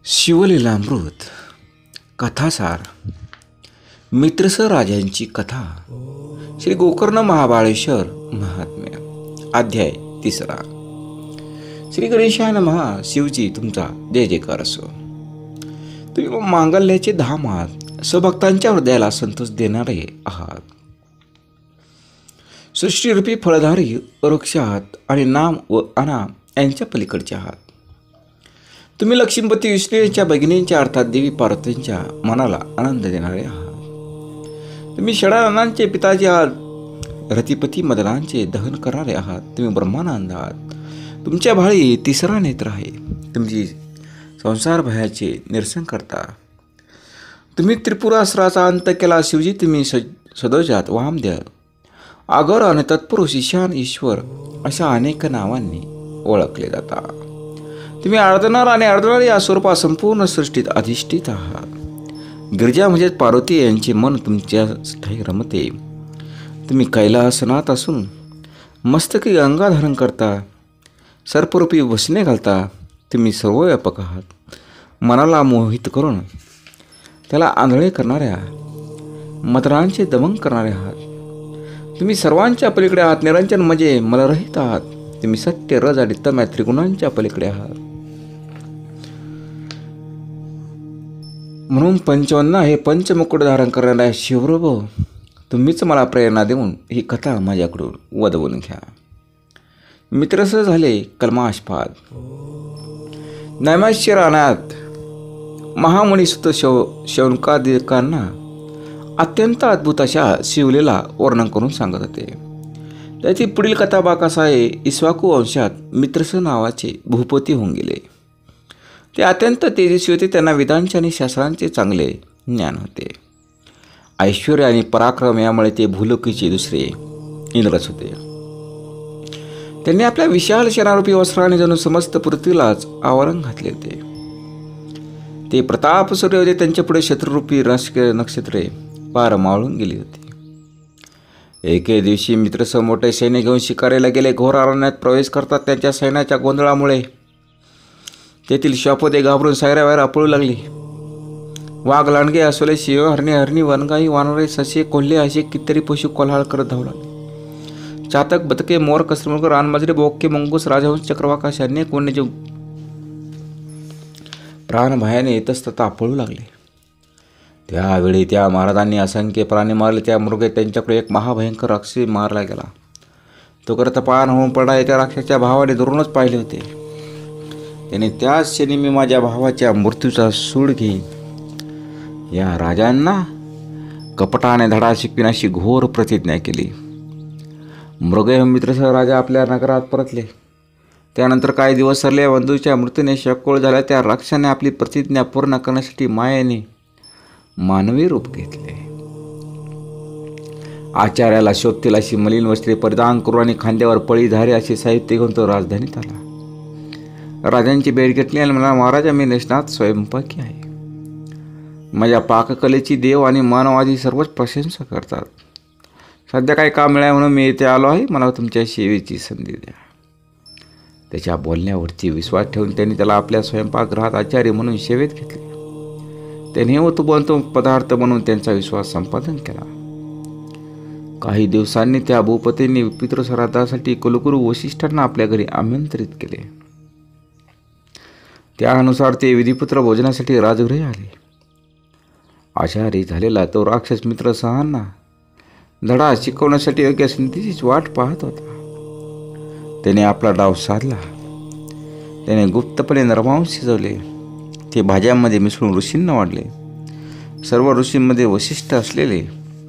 शिवलीलामृत कथासार मित्रस राजांची कथा श्री गोकर्ण महाबाळेश्वर महात्म्य अध्याय 3. श्री गणेशाय नमः. शिवजी तुमचा जय जयकार असो. तुम्ही मांगल्याचे धाम आहात, स्वभक्तांच्या हृदयाला संतोष देणारे आहात. सृष्टीरूपी फळधारी वृक्ष आहात आणि नाम व अनाम यांच्या पलीकडचे आहात. तुम्ही लक्ष्मीपती विष्णूच्या भगिनींच्या अर्थात देवी पार्वतींच्या मनाला आनंद देणारे आहात. तुम्ही षडाननांचे पिताजी आहात, रतिपती मदनांचे दहन करणारे आहात. तुम्ही ब्रह्मानंद आहात. तुमच्या भाळी तिसरा नेत्र आहे. तुमची संसार भयाचे निरसन करता. तुम्ही त्रिपुरासुराचा अंत केला शिवजी. तुम्ही सदोजात वामदेव, आगर आणि तत्पुरुष, ईशान, ईश्वर अशा अनेक नावांनी ओळखले जाता. तुम्ही अर्धनार आणि अर्धनारी या स्वरूपात संपूर्ण सृष्टीत अधिष्ठित आहात. गिरिजा म्हणजेच पार्वती यांचे मन तुमच्या ठाई रमते. तुम्ही कैलासनात असून मस्तकी गंगा धारण करता, सर्परूपी वसने घालता. तुम्ही सर्वव्यापक आहात. मनाला मोहित करून त्याला आंधळे करणाऱ्या मदनांचे दमन करणारे आहात. तुम्ही सर्वांच्या पलीकडे आहात. निरंजन म्हणजे मलरहित आहात. तुम्ही सत्य, रज आणि तम या त्रिगुणांच्या पलीकडे आहात. म्हणून पंचवन्ना हे पंचमुकुट धारण करणाऱ्या शिवप्रभू, तुम्हीच मला प्रेरणा देऊन ही कथा माझ्याकडून वदवून घ्या. मित्रस झाले कल्माशपाद. नैमिषारण्यात रानात महामुनीसुत शौनकादिकांना अत्यंत अद्भुत अशा शिवलीला वर्णन करून सांगत होते. त्याची पुढील कथा बाकास आहे. इक्ष्वाकू वंशात मित्रस नावाचे भूपती होऊन गेले. ते अत्यंत तेजस्वी होते. त्यांना वेदांचे आणि शास्त्रांचे चांगले ज्ञान होते. ऐश्वर्य आणि पराक्रम यामुळे ते भूलोकीचे दुसरे इंद्रच होते. त्यांनी आपल्या विशाल सेनारूपी वस्त्राने जणू समस्त पृथ्वीलाच आवरण घातले होते. ते प्रताप सूर्य होते. त्यांच्या पुढे शत्रुरूपी नक्षत्रे पार मावळून गेली होती. एके दिवशी मित्रसह मोठे सैन्य घेऊन शिकारीला गेले. घोर अरण्यात प्रवेश करतात त्यांच्या सैन्याच्या गोंधळामुळे तेथील श्वापदे घाबरून सायरावायरा पळू लागली. वाघ, लांडगे, अस्वले, शिव, हरणी, वनगाई, वानरे, ससे, कोल्हे असे कितीतरी पशु कोल्हाळ करत धावू लागले. चातक, बदके, मोर, कसरमुख, रानमांजरे, बोके, मंगूस, राजहंस, चक्रवाक असे अनेक वन्यजीव प्राणभयाने येतस्तता पळू लागले. त्यावेळी त्या महाराजांनी असंख्य प्राणी मारले. त्या मृगे त्यांच्याकडे एक महाभयंकर राक्षसी मारला गेला. तो करतपान होऊन पडला. त्या राक्षसाच्या भावाने दुरूनच पाहिले होते. त्याने त्याच क्षणी मी माझ्या भावाच्या मृत्यूचा सूड घेईन या राजांना कपटाने धडा शिकविन अशी घोर प्रतिज्ञा केली. मृगय मित्रसह राजा आपल्या नगरात परतले. त्यानंतर काही दिवस सरले. बंधूच्या मृत्यूने शकोळ झाल्या. त्या राक्षसाने आपली प्रतिज्ञा पूर्ण करण्यासाठी मायेने मानवी रूप घेतले. आचार्याला शोधतील अशी मलिन वस्त्रे परिधान करून आणि खांद्यावर पळीधारे असे साहित्य घेऊन तो राजधानीत आला. राजांची भेट घेतली आणि मला, महाराजा, मी निष्णात स्वयंपाकी आहे. माझ्या पाककलेची देव आणि मानवादी सर्वच प्रशंसा करतात. सध्या काही काम मिळाले म्हणून मी येथे आलो आहे. मला तुमच्या सेवेची संधी द्या. त्याच्या बोलण्यावरती विश्वास ठेवून त्यांनी त्याला आपल्या स्वयंपाकगृहात आचार्य म्हणून सेवेत घेतले. त्याने वतुबंतू पदार्थ बनवून त्यांचा विश्वास संपादन केला. काही दिवसांनी त्या भूपतींनी पितृश्राद्धासाठी कुलगुरू वशिष्ठांना आपल्या घरी आमंत्रित केले. त्यानुसार ते विधिपुत्र भोजनासाठी राजगृही आले. आचारी झालेला तो राक्षस मित्रसहांना धडा शिकवण्यासाठी योग्य संधीचीच वाट पाहत होता. त्याने आपला डाव साधला. त्याने गुप्तपणे नरमांस शिजवले. ते भाज्यांमध्ये मिसळून ऋषींना वाढले. सर्व ऋषींमध्ये वशिष्ठ असलेले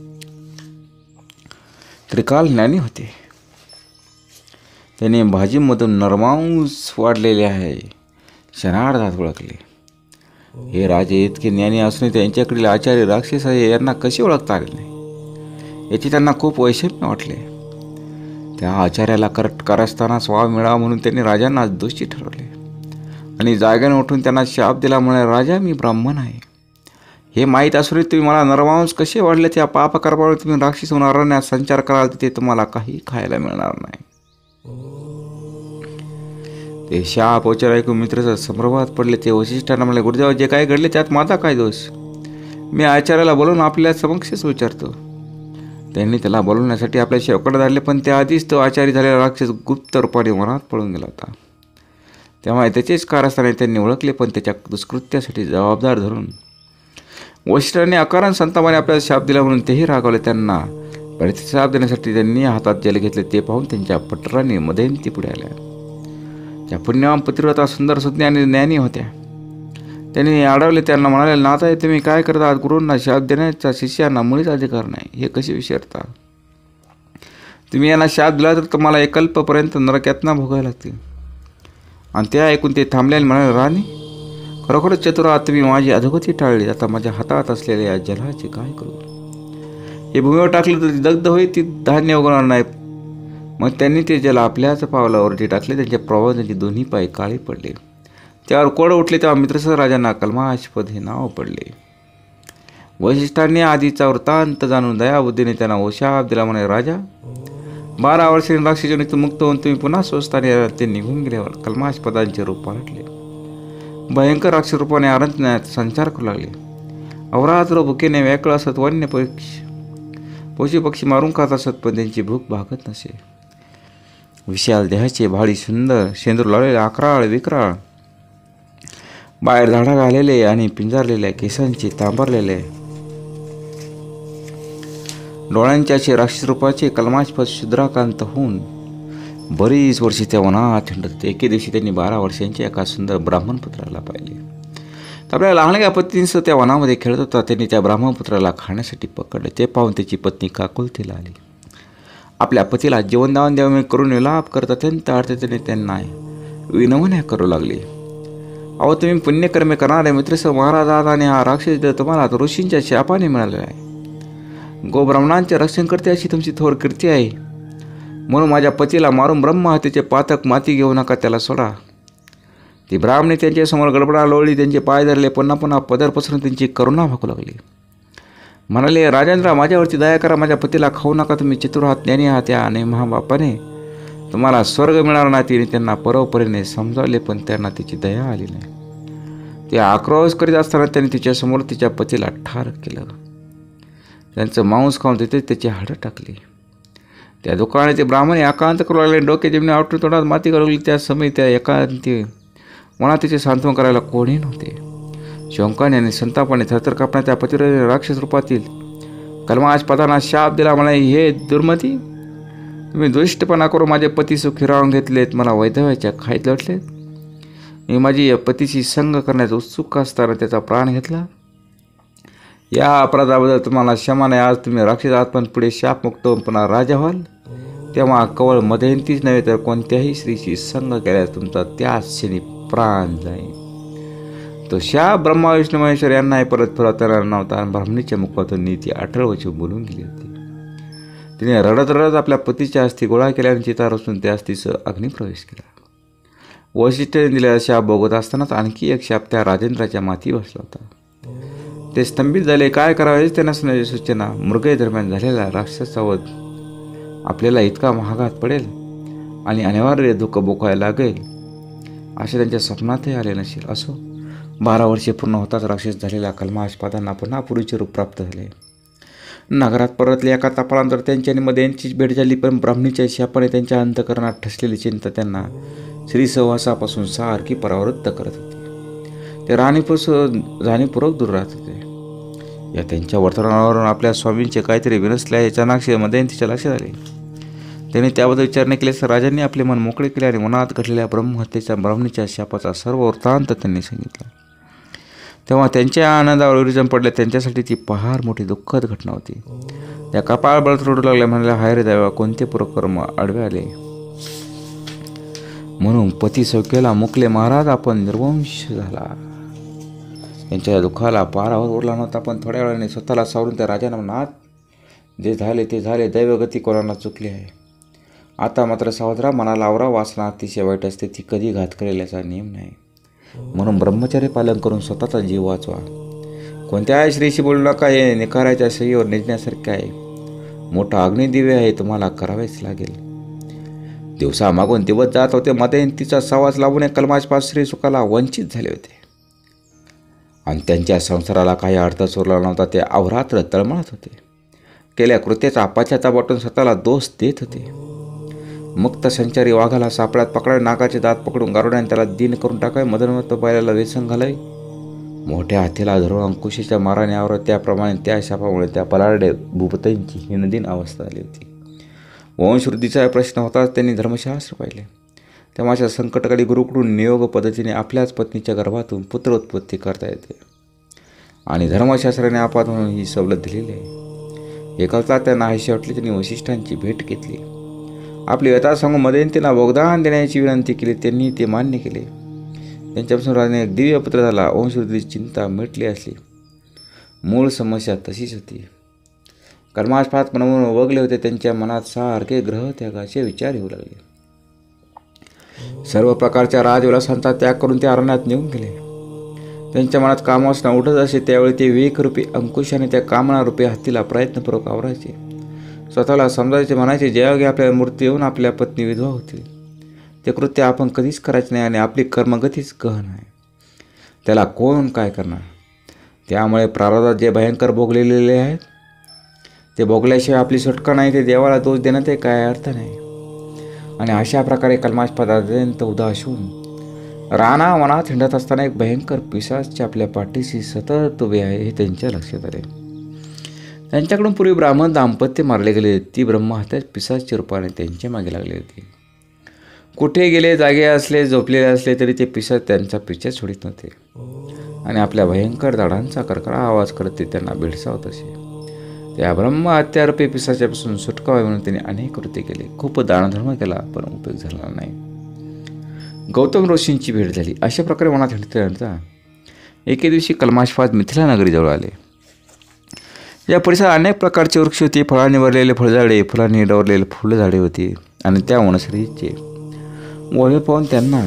त्रिकाल ज्ञानी होते. त्याने भाजीमधून नरमांस वाढलेले आहे क्षणार्धात ओळखले. हे राजे इतके ज्ञानी असून त्यांच्याकडील आचार्य राक्षस आहे यांना कसे ओळखता आले नाही याची त्यांना खूप वैषम्य वाटले. त्या आचार्याला कारस्थाना स्वाव मिळावा म्हणून त्यांनी राजांना दोषी ठरवले आणि जाग्याने उठून त्यांना शाप दिला. म्हणे, राजा, मी ब्राह्मण आहे. हे माहीत असून तुम्ही मला नरमांस कसे वाढले? त्या पापकर्मामुळे तुम्ही राक्षस होऊन अरण्यात संचार कराल तिथे तुम्हाला काही खायला मिळणार नाही. ते शाप वचन ऐकून मित्राचा संभ्रमात पडले. ते वशिष्ठांना म्हणले, गुरुदेव, जे काय घडले त्यात माझा काय दोष? मी आचार्याला बोलवून आपल्या समक्षच विचारतो. त्यांनी त्याला बोलवण्यासाठी आपल्या शेवकाला धाडले, पण त्याआधीच तो आचारी झालेला राक्षस गुप्त रूपाने वनात पळून गेला होता. तेव्हा त्याचेच कारस्थाने त्यांनी ओळखले, पण त्याच्या दुष्कृत्यासाठी जबाबदार धरून वशिष्ठांनी अकारण संतापाने आपल्याला शाप दिला म्हणून तेही रागावले. त्यांना प्रतिशाप देण्यासाठी त्यांनी हातात जल घेतले. ते पाहून त्यांच्या पटरांनी मदयंती पुढे आल्या. त्या पुण्यवान पतिव्रता सुंदर सुज्ञ आणि ज्ञानी होत्या. त्यांनी अडवले. त्यांना म्हणाले, नाथा, तुम्ही काय करता? गुरूंना शाप देण्याचा शिष्यांना मुळीच अधिकार नाही, हे कसे विचारता? तुम्ही यांना शाप दिला तर तुम्हाला एक कल्पपर्यंत नरकयातना भोगायला लागतील. आणि ते ऐकून ते थांबले आणि म्हणाले, राणी, खरोखरच चतुर आहात तुम्ही. माझी अधोगती टाळली. आता माझ्या हातात असलेल्या या जलाचे काय करू? हे भूमीवर टाकले तर ती दग्ध होईल, ती धान्य उगवणार नाही. मग त्यांनी ते जल आपल्याच पावलावरती टाकले. त्यांच्या प्रभावात त्यांचे दोन्ही पाय काळे पडले. त्यावर कोड उठले. तेव्हा मित्रसह राजांना कल्माशपद हे नाव पडले. वशिष्ठांनी आधीचा वृत्तांत जाणून दयाबुद्धीने त्यांना शाप दिला. म्हणे, राजा, 12 वर्षांनी राक्षसजनित मुक्त होऊन तुम्ही पुन्हा स्वस्थानी ते निघून गेल्यावर कल्माशपदांचे रूप पालटले. भयंकर राक्षस रूपाने अरण्यात संचार करू लागले. अवरात्र भुकेने व्याकुळ असत. वन्य पशु पक्षी मारून खात असत, पण त्यांची भूक भागत नसे. विशाल देहाचे, भाडी सुंदर, शेंदूर लावलेले, अकराळ विक्राळ, बाहेर झाडा घालेले आणि पिंजारलेल्या केसांचे, तांबरलेले डोळ्यांचे राक्षस रूपाचे कल्माशपद शुद्राकांत होऊन बरीच वर्षे त्या वनात हिंडत होते. एके दिवशी त्यांनी 12 वर्षांच्या एका सुंदर ब्राह्मणपुत्राला पाहिले. तर आपल्या लहानग्या पत्नीसह त्या वनामध्ये खेळत होता. त्यांनी त्या ब्राह्मणपुत्राला खाण्यासाठी पकडले. ते पाहून त्याची पत्नी काकुलतीला आली. आपल्या पतीला जीवनदान द्यावे करून विलाप करत अत्यंत अर्थतेने त्यांना विनवण्या करू लागली. अहो, तुम्ही पुण्यकर्मे करणारे मित्रसह महाराज आहात आणि हा राक्षस तुम्हाला ऋषींच्या शापाने मिळालेला आहे. गोब्राह्मणांचे रक्षण करते अशी तुमची थोर कीर्ती आहे. म्हणून माझ्या पतीला मारून ब्रह्महत्येचे पातक माती घेऊ नका, त्याला सोडा. ती ब्राह्मणे त्यांच्यासमोर गडबडा लोळली. त्यांचे पाय धरले. पुन्हा पुन्हा पदर पसरून त्यांची करुणा भाकू लागली. म्हणाले, राजेंद्र, माझ्यावरती दया करा. माझ्या पतीला खाऊ नका. तुम्ही चतुर आहात, ज्ञानी आहात. या आणि महाबापाने तुम्हाला स्वर्ग मिळणार नाही. तिने त्यांना परोपरीने समजावले, पण त्यांना तिची दया आली नाही. ते आक्रोश करीत असताना त्यांनी तिच्यासमोर तिच्या पतीला ठार केलं. त्यांचं मांस खाऊन तिथे त्याची हाडं टाकली. त्या दुकाने ते ब्राह्मणे आकांत करू लागले. डोके जमिनी आवटून तोंडात माती करू लागली. त्या समय त्या एकांती मनात तिचे सांत्वन करायला कोणी नव्हते. शोकाने आणि संतापाने थरथर कापण्यात त्या पतिव्रतेने राक्षस रूपातील कल्माशपदांना शाप दिला. मला, हे दुर्मती, तुम्ही दुष्टपणा करून माझे पती सुखी राहून घेतलेत, मला वैधव्याच्या खाईत लटलेत. मी माझी पतीशी संग करण्याचा उत्सुक असताना त्याचा प्राण घेतला. या अपराधाबद्दल तुम्हाला क्षमा नाही. आज तुम्ही राक्षस आहात, पण पुढे शापमुक्त होऊन पुन्हा राजा व्हाल, तेव्हा केवळ मदयंतीच नव्हे तर कोणत्याही स्त्रीशी संग केल्यास तुमचा त्याच क्षणी प्राण जाईल. तो शाप ब्रह्मा विष्णू महेश्वर यांनाही परत फिरवता नव्हता. आणि ब्राह्मणीच्या मुखातून नीती अठळ वचन बोलून गेली होती. तिने रडत रडत आपल्या पतीच्या अस्थी गोळा केल्या आणि चिता रचून त्या अस्थीसह अग्निप्रवेश केला. वशिष्ठाने दिलेला शाप बघत असतानाच आणखी एक शाप त्या राजेंद्राच्या माथी बसला होता. ते स्तंभित झाले. काय करावे त्यांना सुनायची सूचना. मृगय दरम्यान झालेला राक्षसाचा वध आपल्याला इतका महागात पडेल आणि अनिवार्य दुःख भोगायला लागेल असे त्यांच्या स्वप्नातही आले नसेल. असो, 12 वर्षे पूर्ण होताच राक्षस झालेल्या कल्माशपदांना पुन्हा पूर्वीचे रूप प्राप्त झाले. नगरात परतले. एका तपाळानंतर त्यांच्यामध्ये यांचीच भेट झाली, पण ब्राह्मणीच्या शापाने त्यांच्या अंतःकरणात ठसलेली चिंता त्यांना श्रीसहवासापासून सारखी परावृत्त करत होती. ते जाणीवपूर्वक दूर राहत होते. या त्यांच्या वर्तनावरून आपल्या स्वामींचे काहीतरी विनसले आहे अचानक मदयंतीच्या लक्षात आले. त्यांनी त्याबद्दल विचार न केल्यास राजांनी आपले मन मोकळे केले आणि मनात घडलेल्या ब्रह्महत्येच्या ब्राह्मणीच्या शापाचा सर्व वृत्तांत त्यांनी सांगितला. तेव्हा त्यांच्या आनंदावर विरजन पडले. त्यांच्यासाठी ती फार मोठी दुःखद घटना होती. त्या कपाळ बळत रडू लागल्या. म्हणाल्या, हाय रे देवा, कोणते पूर्वकर्म आडवे आले म्हणून पती सौख्याला मुकले. महाराज, आपण निर्वंश झाला. त्यांच्या दुःखाला पारावर उरला नव्हता, पण थोड्या वेळाने स्वतःला सावरून त्या राजांना म्हणात, जे झाले ते झाले. दैवगती कोणाला चुकली आहे. आता मात्र सावधरा, मनाला आवरा. वासना अतिशय वाईट असते, ती कधी घात करेल याचा नियम नाही. म्हणून ब्रह्मचर्य पालन करून स्वतःचा जीव वाचवा. कोणत्याही स्त्रीशी बोलू नका. हे निखाराच्या सहीवर निजण्यासारखे आहे. मोठा अग्निदिव्य आहे, तुम्हाला करावेच लागेल. दिवसा मागून दिवस जात होते. मतयंतीचा सवास लावून कलमाशपात श्री सुखाला वंचित झाले होते आणि त्यांच्या संसाराला काही अर्थ सोडला नव्हता. ते अवरात्र तळमळत होते. केल्या कृत्याचा पाश्चाताप वाटून स्वतःला दोष देत होते. मुक्त संचारी वाघाला सापळ्यात पकडावे, नागाचे दात पकडून गारुड्याने त्याला दिन करून टाकावे, मदनमत्त बैलाला वेसन घालावे, मोठ्या हातीला धरून अंकुशीच्या माराने आवरत, त्याप्रमाणे त्या शापामुळे त्या पलारडे भूपतींची हीनदीन अवस्था आली होती. वंशवृद्धीचा प्रश्न होताच त्यांनी धर्मशास्त्र पाहिले. तेव्हा अशा संकटकाळी गुरुकडून नियोग पद्धतीने आपल्याच पत्नीच्या गर्भातून पुत्र उत्पत्ती करता येते आणि धर्मशास्त्राने आपात म्हणून ही सवलत दिलेली आहे. एकाचा त्यांना आयुष्य वाटली. त्यांनी वशिष्ठांची भेट घेतली. आपली व्यथा सांगून मदयंतीला वगदान देण्याची विनंती केली. त्यांनी ते मान्य केले. त्यांच्यापासून राजाने एक दिव्य पुत्र झाला. वंशवृद्धीची चिंता मिटली असली. मूळ समस्या तशीच होती. कर्माशपात म्हणून वगले होते. त्यांच्या मनात सारखे ग्रह त्यागाचे विचार येऊ लागले. सर्व प्रकारच्या राजविलासांचा त्याग करून ते अरण्यात निघून गेले. त्यांच्या मनात कामवासना उठत असे. त्यावेळी ते विवेकरूपी अंकुशाने त्या कामनारूपी हत्तीला प्रयत्नपूर्वक आवरायचे. स्वतःला समजायचे, म्हणायचे, ज्यावेळी आपल्या मूर्ती येऊन आपल्या पत्नी विधवा होतील ते कृत्य आपण कधीच करायचे नाही आणि आपली कर्मगतीच गहन आहे. त्याला कोण काय करणार. त्यामुळे प्रारब्धात जे भयंकर भोगलेले आहेत ते भोगल्याशिवाय आपली सुटका नाही. ते देवाला दोष देणं ते काय अर्थ नाही. आणि अशा प्रकारे कलमाशपात अत्यंत उदास होऊन राणा वनात हिंडत असताना एक भयंकर पिशाच आपल्या पाठीशी सतत उभे आहे हे त्यांच्या लक्षात आले. त्यांच्याकडून पूर्वी ब्राह्मण दाम्पत्य मारले गेले. ती ब्रह्महत्या पिशाच्या रूपाने त्यांच्या मागे लागली होती. कुठे गेले, जागे असले, झोपलेले असले तरी ते पिशाच त्यांचा पिछा सोडित नव्हते आणि आपल्या भयंकर दाढांचा करकरा आवाज करत ते त्यांना भेडसावत असे. त्या ब्रह्महत्यारूपी पिशाच्यापासून सुटका व्हावी म्हणून त्यांनी अनेक कृत्य केले. खूप दानधर्म केला, पण उपयोग झाला नाही. गौतम ऋषींची भेट झाली. अशा प्रकारे मनात हिंडता एके दिवशी कलमाशपात मिथिला नगरीजवळ आले. या परिसरात अनेक प्रकारचे वृक्ष होते. फळांनी भरलेले फळझाडे, फुलांनी डवरलेले फुलझाडे होती आणि त्या वनश्रीचे मोहे पाहून त्यांना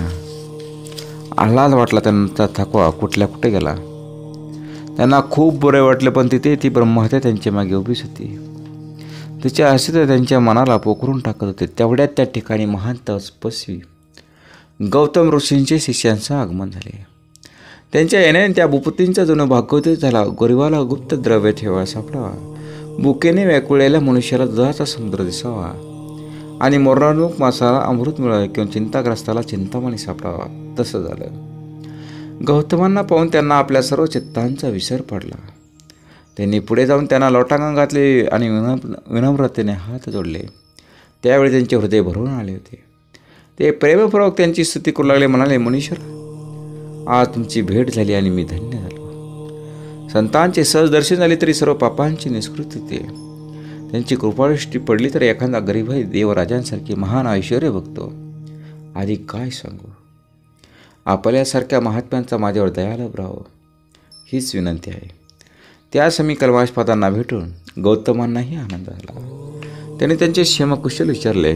आल्हाद वाटला. त्यांचा थकवा कुठल्या कुठे गेला. त्यांना खूप बरे वाटले. पण तिथे ती ब्रह्महत्या त्यांच्या मागे उभीच होती. तिच्या हस्ते त्यांच्या मनाला पोखरून टाकत होते. तेवढ्यात त्या ठिकाणी महान तपस्वी गौतम ऋषींचे शिष्यांचं आगमन झाले. त्यांच्या येण्याने त्या भूपतींचा जणू भाग्योदय झाला. गरिबाला गुप्त द्रव्य ठेवा सापडावा, भुकेने व्याकुळलेल्या मनुष्याला दुधाचा समुद्र दिसावा आणि मरणानुक माणसाला अमृत मिळावे किंवा चिंताग्रस्ताला चिंतामणी सापडावा. तसं झालं. गौतमांना पाहून त्यांना आपल्या सर्व चित्तांचा विसर पडला. त्यांनी पुढे जाऊन त्यांना लोटांगण घातले आणि विनम्रतेने हात जोडले. त्यावेळी त्यांचे हृदय भरून आले होते. ते प्रेमपूर्वक त्यांची स्तुती करू लागले. म्हणाले, मुनीश्वर, आज तुमची भेट झाली आणि मी धन्य झालो. संतांचे सहज दर्शन झाले तरी सर्व पापांची निष्कृती होते. त्यांची कृपादृष्टी पडली तर एखादा गरीबही देवराजांसारखी महान ऐश्वर्य बघतो. आधी काय सांगू. आपल्यासारख्या महात्म्यांचा माझ्यावर दयाळू राहावं हीच विनंती आहे. त्यास मी कलमाशपातांना भेटून गौतमांनाही आनंद झाला. त्याने त्यांचे क्षेमकुशल विचारले.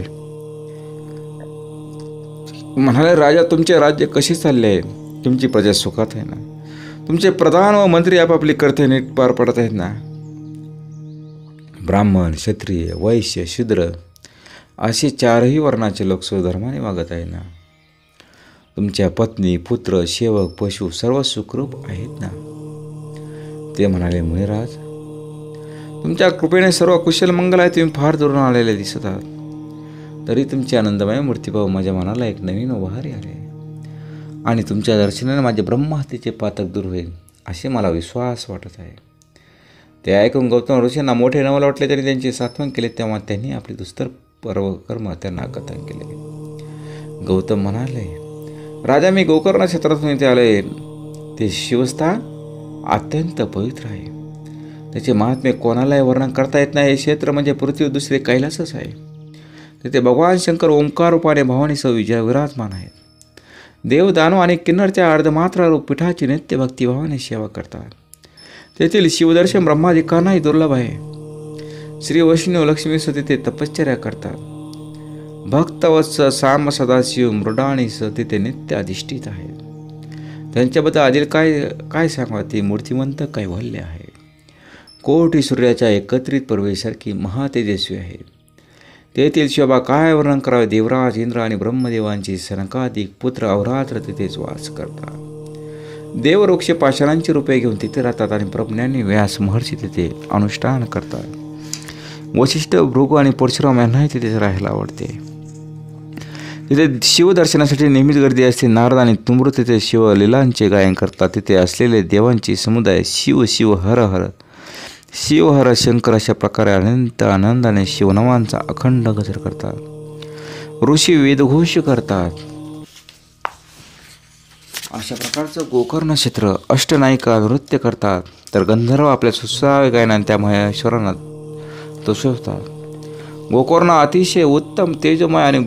म्हणाले, राजा, तुमचे राज्य कसे चालले आहे. तुमची प्रजा सुखात आहे ना. तुमचे प्रधान व मंत्री आपापली कर्तव्य नीट पार पडत आहेत ना. ब्राह्मण, क्षत्रिय, वैश्य, शूद्र असे चारही वर्णाचे लोक स्वधर्माने वागत आहेत ना. तुमच्या पत्नी, पुत्र, सेवक, पशु सर्व सुखरूप आहेत ना. ते म्हणाले, मुनिराज, तुमच्या कृपेने सर्व कुशल मंगल आहे. तुम्ही फार दुरून आलेले दिसत आहात. तरी तुमची आनंदमय मूर्ती पाहून माझ्या मनाला एक नवीन उभारी आले आणि तुमच्या दर्शनाने माझे ब्रह्महत्येचे पातक दूर होईल असे मला विश्वास वाटत आहे. ते ऐकून गौतम ऋषींना मोठे नवल वाटले. तरी त्यांचे सात्वन केले. तेव्हा त्यांनी आपले दुस्तर कर्म त्यांना कथन केले. गौतम म्हणाले, राजा, मी गोकर्ण क्षेत्रातून इथे आले. ते शिवस्थान अत्यंत पवित्र आहे. त्याचे महात्म्य कोणालाही वर्णन करता येत नाही. हे क्षेत्र म्हणजे पृथ्वी दुसरे कैलासच आहे. तिथे भगवान शंकर ओंकार रूपाने भवानीसह विराजमान आहेत. देव, दानव आणि किन्नरच्या अर्धमात्रा रूप पीठाची नित्य भक्तिभावाने सेवा करतात. तेथील शिवदर्शन ब्रह्मादिकांनाही दुर्लभ आहे. श्री वैष्णव लक्ष्मीसह तिथे तपश्चर्या करतात. भक्तवत्स साम सदाशिव मृडाणीसह तिथे नित्य अधिष्ठित आहे. त्यांच्याबद्दल आदिल काय सांगा. ती मूर्तिमंत कैवल्य आहे. कोटी सूर्याच्या एकत्रित प्रवेशासारखी महातेजस्वी आहे. तेथील शोभा काय वर्णन करावे. देवराज इंद्र आणि ब्रह्मदेवांचे सनकाधिक पुत्र अवरात्र तिथेच वास करतात. देववृक्ष पाषाणांची रूपे घेऊन तिथे राहतात आणि ब्रह्मज्ञानी व्यास महर्षी तिथे अनुष्ठान करतात. वशिष्ठ, भृगू आणि परशुराम यांनाही तिथेच राहायला आवडते. तिथे शिवदर्शनासाठी नेहमीच गर्दी असते. नारद आणि तुमरू तिथे शिवलीलांचे गायन करतात. तिथे असलेले देवांचे समुदाय शिव शिव हर हर शिव हर शंकर अशा प्रकारे अनंत आनंदाने शिवनामांचा अखंड गजर करतात. ऋषी वेदघोष करतात. अशा प्रकारचं गोकर्ण क्षेत्र अष्टनायिका नृत्य करतात. तर गंधर्व आपल्या सुसाव्या गायनाने त्या महेश्वरांना तोषवतात. गोकर्ण अतिशय उत्तम, तेजमय आणि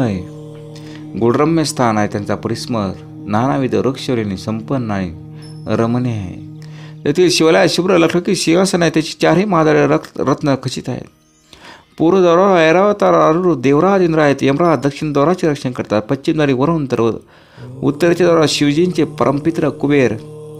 गुढरम्य स्थान आहे. त्यांचा परिसर नानाविध वृक्षवलीने संपन्न आणि रमणीय आहे. तेथील शिवलय शुभ्र लखलखीत सिंहासन आहे. त्याची चारही महादारे रत्न खचित आहेत. पूर्व द्वारावर ऐरावतार अरुण देवराज इंद्र आहेत. यमराज दक्षिण द्वाराचे रक्षण करतात. पश्चिम द्वारी वरुण तर उत्तरेच्या द्वारा शिवजींचे परमपित्र कुबेर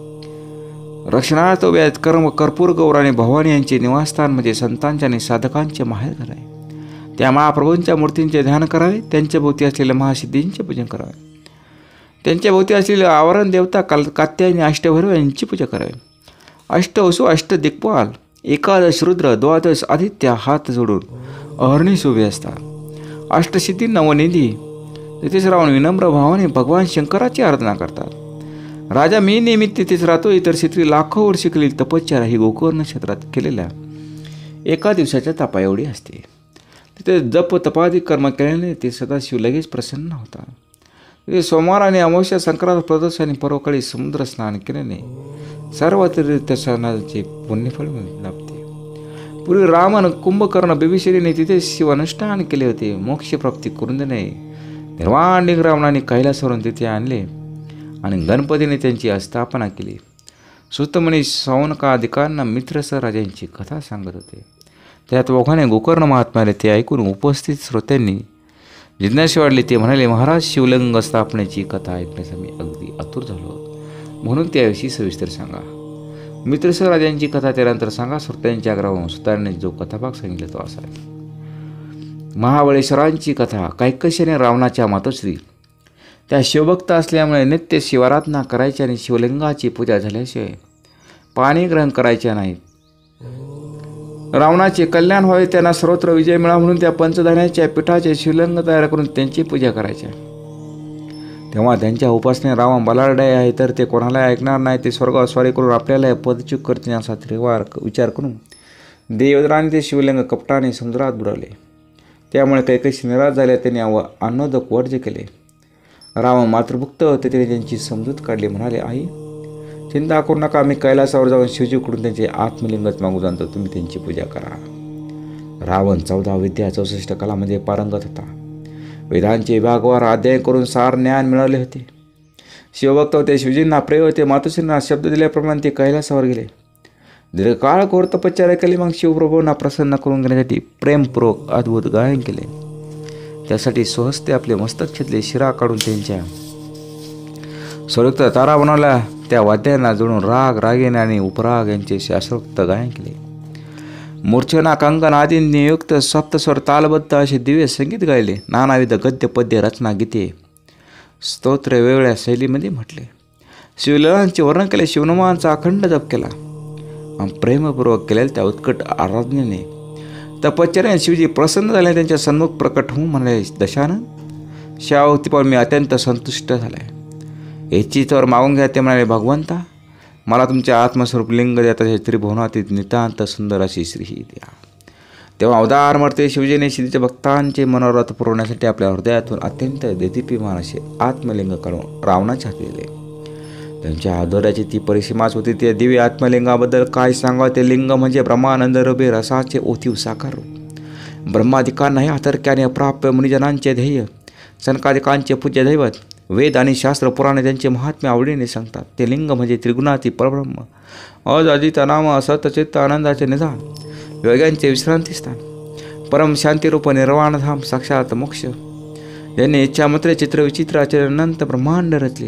रक्षणार्थ उभे आहेत. कर्पूर गौर आणि भवानी यांचे निवासस्थान म्हणजे संतांचे आणि साधकांचे माहेरघर आहे. त्या महाप्रभूंच्या मूर्तींचे ध्यान करावे. त्यांच्या भोवती असलेल्या महासिद्धींचे पूजन करावे. त्यांच्या भोवती असलेले आवरण देवता कात्यायनी अष्टभैरव यांची पूजा करावी. अष्टवसु अष्ट दिक्पाल 11 रुद्र 12 आदित्य हात जोडून अहर्निश उभे असतात. अष्टसिद्धी नवनिधी तिथेच राहून विनम्र भावाने भगवान शंकराची आराधना करतात. राजा मी नेहमी तिथेच राहतो. इतर क्षेत्री लाखो वर्ष केलेली तपश्चर्या ही गोकर्ण क्षेत्रात केलेल्या एका दिवसाच्या तपा एवढी असते. तिथे जप तपादी कर्म केल्याने ते सदाशिव लगेच प्रसन्न होतात. तिथे सोमवार आणि अमावस्या संक्रांत प्रदोष आणि पर्वकाळी समुद्र स्नान केल्याने सर्व तीर्थस्नानाचे पुण्यफळ लाभते. पूर्वी राम आणि कुंभकर्ण बिभीषणीने तिथे शिवानुष्ठान केले होते. मोक्षप्राप्ती करून देणे निर्वाण रावणाने कैलासवरून तिथे आणले आणि गणपतीने त्यांची स्थापना केली. सुतमुनी सौनकादिकांना मित्रसह राजांची कथा सांगत होते. त्यात ओघाने गोकर्ण महात्म्याने ते ऐकून उपस्थित श्रोत्यांनी जिज्ञासा वाढली. ते म्हणाले, महाराज शिवलिंग स्थापनेची कथा ऐकण्याचा मी अगदी आतुर झालो, म्हणून त्याविषयी सविस्तर सांगा. मित्रसह राजांची कथा त्यानंतर सांगा. श्रोत्यांच्या आग्रहावरून सुतारने जो कथाभाग सांगितला तो असा आहे. महाबळेश्वरांची कथा. कैकश्याने रावणाच्या मातोश्री त्या शिवभक्त असल्यामुळे नित्य शिवाराधना करायची आणि शिवलिंगाची पूजा झाल्याशिवाय पाणी ग्रहण करायचे नाहीत. रावणाचे कल्याण व्हावे, त्यांना सर्वत्र विजय मिळावा म्हणून त्या पंचधान्याच्या पिठाचे शिवलिंग तयार करून त्यांची पूजा करायची. तेव्हा त्यांच्या उपासने रावण बलाढ्य आहे, तर ते कोणाला ऐकणार नाही. ते स्वर्गावर स्वारी करून आपल्याला पदच्युत करतील असा विचार करून देवदराने ते शिवलिंग कपटाने समुद्रात बुडवले. त्यामुळे कैकशी निराश झाल्या. त्यांनी अन्नोदक वर्ज्य केले. रावण मातृभुक्त होते. त्याने त्यांची समजूत काढली. म्हणाले, आई चिंता करू नका, मी कैलासावर जाऊन शिवजीकडून त्यांचे आत्मलिंगच मागू जाणतो. तुम्ही त्यांची पूजा करा. रावण 14 विद्या 64 कलामध्ये पारंगत होता. वेदांचे विभागवार अध्ययन करून सार ज्ञान मिळवले होते. शिवभक्त होते. शिवजींना प्रिय होते. मातोश्रींना शब्द दिल्याप्रमाणे ते कैलासावर गेले. दीर्घकाळ घोर तपश्चर्या केली. मग शिवप्रभूंना प्रसन्न करून घेण्यासाठी प्रेमपूर्वक अद्भुत गायन केले. त्यासाठी स्वहस्ते आपले मस्तक छेदले. शिरा काढून त्यांच्या स्वरयुक्त तारा बनवल्या. त्या वाद्यांना जोडून राग, रागिणी आणि उपराग यांचे शास्त्रोक्त गायन केले. मूर्छना, कंकण आदींनी युक्त सप्तस्वर तालबद्ध असे दिव्य संगीत गायले. नानाविध गद्य, पद्य, रचना, गीते, स्तोत्र वेगवेगळ्या शैलीमध्ये म्हटले. शिवलीलांचे वर्णन केले. शिवनामांचा अखंड जप केला. प्रेमपूर्वक केलेल्या त्या उत्कट आराधनेने तपश्चर्याने शिवजी प्रसन्न झाले. त्यांच्या सन्मुख प्रकट होऊन म्हणाले, दशानन शावतीपासून मी अत्यंत संतुष्ट झालाय. याची तर मागून घ्या. ते म्हणाले, भगवंता मला तुमचे आत्मस्वरूप लिंग देता त्रिभुवनातील नितांत सुंदर अशी श्री द्या. तेव्हा अवतार मूर्ती शिवजीने शिवजीच्या भक्तांचे मनोरथ पुरवण्यासाठी आपल्या हृदयातून अत्यंत देदीप्यमान असे आत्मलिंग काढून रावणाच्या हाती दिले. त्यांच्या आदराची ती परिसीमाच होती. त्या दिव्य आत्मलिंगाबद्दल काय सांगावं. ते लिंग म्हणजे ब्रह्मानंद रूपे रसाचे ओतीव साकार रूप. ब्रह्मादिकांनाही अतर्क्याने अप्राप्य मुनिजनांचे ध्येय, सनकादिकांचे पूज्य दैवत. वेद आणि शास्त्र पुराणे त्यांचे महात्म्य आवडीने सांगतात. ते लिंग म्हणजे त्रिगुणाती परब्रह्म, अज अजित अनाम असतचित्त आनंदाचे निधान, योग्यांचे विश्रांतीस्थान, परम शांतिरूप निर्वाणधाम, साक्षात मोक्ष. ज्यांनी इच्छामत्रे चित्र विचित्र आचरण अनंत ब्रह्मांड रचले,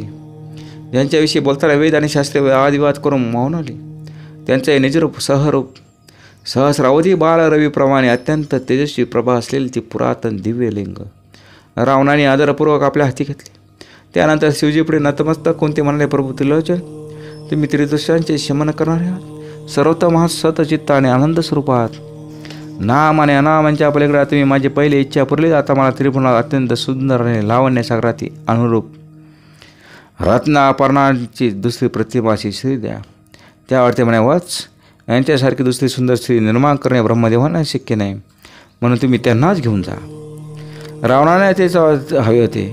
ज्यांच्याविषयी बोलताना वेद आणि शास्त्रे वादविवाद करून मौन आले, त्यांचे निजरूप सहरूप सहस्रावधी बाळ रवीप्रमाणे अत्यंत तेजस्वी प्रभा असलेली ती पुरातन दिव्य लिंग रावणाने आदरपूर्वक आपल्या हाती घेतले. त्यानंतर शिवजीपुढे नतमस्तक कोणते म्हणाले, प्रभू त्रिलोचन, तुम्ही त्रिदोषांचे शमन करणारे आहात, सर्वोत्तम आहात, सतचित्त आणि आनंद स्वरूप आहात. नाम आणि अनामांच्या पलीकडे तुम्ही माझी पहिली इच्छा पुरली. आता मला त्रिपुरात अत्यंत सुंदर आणि लावण्य सागराती अनुरूप रत्नापर्णाची दुसरी प्रतिमाची स्त्री द्या. त्यावर ते म्हणे, वत्स, यांच्यासारखी दुसरी सुंदर स्त्री निर्माण करणे ब्रह्मदेवांना शक्य नाही, म्हणून तुम्ही त्यांनाच घेऊन जा. रावणाने तेच हवे होते.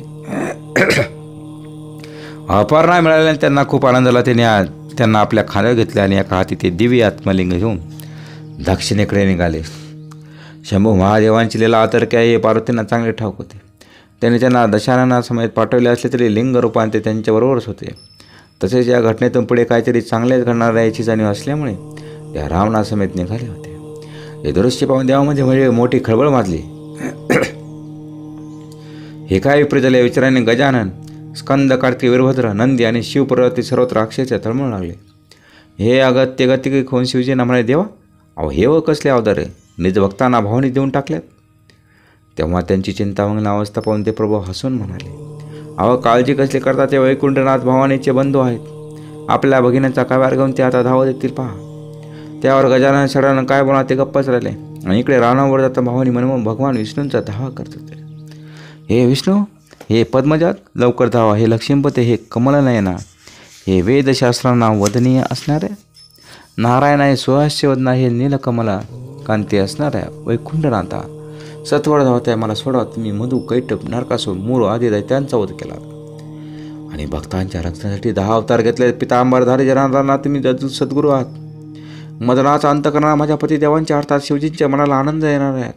अपर्णा मिळाल्याने त्यांना खूप आनंद झाला. त्यांना आपल्या खांद्यावर घेतले आणि एका हाती ते दिव्य आत्मलिंग घेऊन दक्षिणेकडे निघाले. शंभू महादेवांची लीला अतर्क्य हे पार्वतींना चांगले ठाऊक होते. त्यांना दशानना समेत पाठवले असले तरी लिंग रूपांत ते त्यांच्याबरोबरच होते. तसेच या घटनेतून पुढे काहीतरी चांगलेच घडणार याची जाणीव असल्यामुळे त्या रावणासमेत निघाले होते. हे दृश्य पाहून देवामध्ये म्हणजे मोठी खळबळ माजली. हे काय विपरीत झाले विचाराने गजानन, स्कंद, कार्तिक, वीरभद्र, नंदी आणि शिवपर्वती सर्वत्र अक्षरशः तळमळू लागले. हे अगत्य गती खोन शिवजींना म्हणाले, देवा, अहो हे व कसले अवतार आहे, निज भक्तांना भावनी देऊन टाकल्यात. तेव्हा त्यांची चिंतामग्न अवस्था पाहून ते प्रभू हसून म्हणाले, अहो काळजी कसली करता, ते वैकुंठनाथ भवानीचे बंधू आहेत. आपल्या भगिनीचा काव्यार घेऊन ते आता धावत येतील पहा. त्यावर गजानन षडानं काय बोला ते गप्पच राहिले आणि इकडे रावणावर जाता भवानी म्हणून भगवान विष्णूंचा धावा करत होते. हे विष्णू, हे पद्मजात, लवकर धावा. हे लक्ष्मीपते, हे कमलनयना, हे वेदशास्त्रांना वदनीय असणारे नारायण, हे सुहास्यवदना, हे नीलकमला कांती असणाऱ्या वैकुंठनाथा, सत्वर धावत्या मला सोडा. तुम्ही मधु, कैटभ, नरकासूर, मूळ आदी दैत्यांचा वध केला आणि भक्तांच्या रक्षणासाठी 10 अवतार घेतले. पितांबरधारी जनार्दनांना तुम्ही सद्गुरू आहात. मदनाचा अंत करणारा माझ्या पतिदेवांच्या अर्थात शिवजींच्या मनाला आनंद येणार आहे.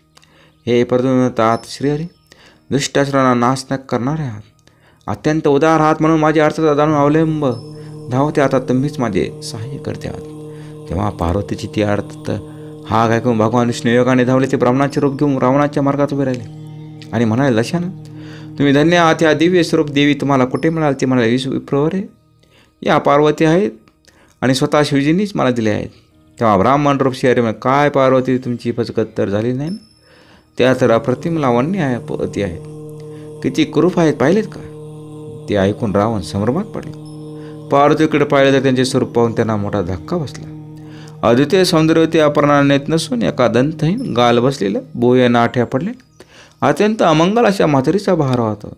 हे प्रद्युम्नाथ श्रीहरी, दुष्टासुरांना नाश न करणारे आहात. अत्यंत उदार आहात म्हणून माझे अर्थता जाणून अवलंब धावते. आता तुम्हीच माझे सहाय्य करते आहात. तेव्हा पार्वतीची ती अर्थ हा ऐकून भगवान विष्णू योगाने धावले. ते ब्राह्मणाचे रूप घेऊन रावणाच्या मार्गात उभे राहिले आणि म्हणाले, लशाना, तुम्ही धन्य आहात. ह्या दिव्य स्वरूप देवी तुम्हाला कुठे मिळाल? ते म्हणाले, विप्रवरे, या पार्वती आहेत आणि स्वतः शिवजींनीच मला दिले आहेत. तेव्हा ब्राह्मण रूप श्री हरी, काय पार्वती, तुमची फसगत तर झाली नाही ना? त्या तर अप्रतिम लावण्य आहे पती आहेत, किती कुरूप आहेत पाहिलेत का? ते ऐकून रावण संभ्रमात पडला. पार्वतीकडे पाहिले तर त्यांचे स्वरूप पाहून त्यांना मोठा धक्का बसला. अद्वितीय सौंदर्यवती अपर्णा नेत नसून एका दंतहीन गाल बसलेलं बोये नाठ्या पडले अत्यंत अमंगल अशा म्हातारीचा बहार होता.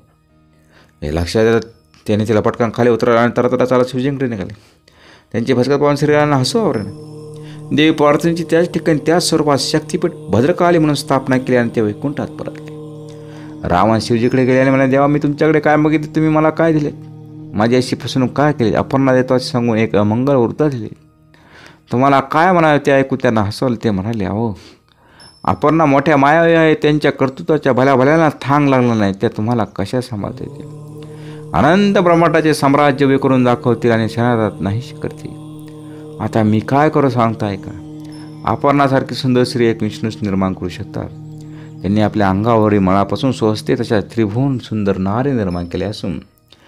हे लक्षात येतात त्याने तिला पटकन खाली उतरला आणि तरतरा चालत शिवजींकडे निघाले. त्यांची फसगत पाहून श्रीरामांना हसू आवरले. देवी पार्वतींची त्याच ठिकाणी त्याच स्वरूपात शक्तीपीठ भद्रकाली म्हणून स्थापना केली आणि ते वैकुंठात परतले. रावण शिवजीकडे गेले आणि म्हणाले, देवा, मी तुमच्याकडे काय मागितले, तुम्ही मला काय दिले? माझी अशी फसवणूक काय केली? अपर्णा देतो असे सांगून एक अमंगल वृत्त दिले. तुम्हाला काय म्हणावे ते ऐकून त्यांना हसवलं. ते म्हणाले, अहो, अपर्णा मोठ्या मायावी आहे, त्यांच्या कर्तृत्वाच्या भल्याभल्याला थांग लागला नाही, त्या तुम्हाला कशा सांभाळता येतील? अनंत ब्रह्मांडाचे साम्राज्य उभे करून दाखवतील आणि शनादात नाहीशी करतील. आता मी काय करू सांगताय का? अपर्णासारखी सुंदर स्त्री एक विष्णूस निर्माण करू शकतात. त्यांनी आपल्या अंगावरील मळापासून स्वस्ते तशा त्रिभुवन सुंदर नारी निर्माण केले असून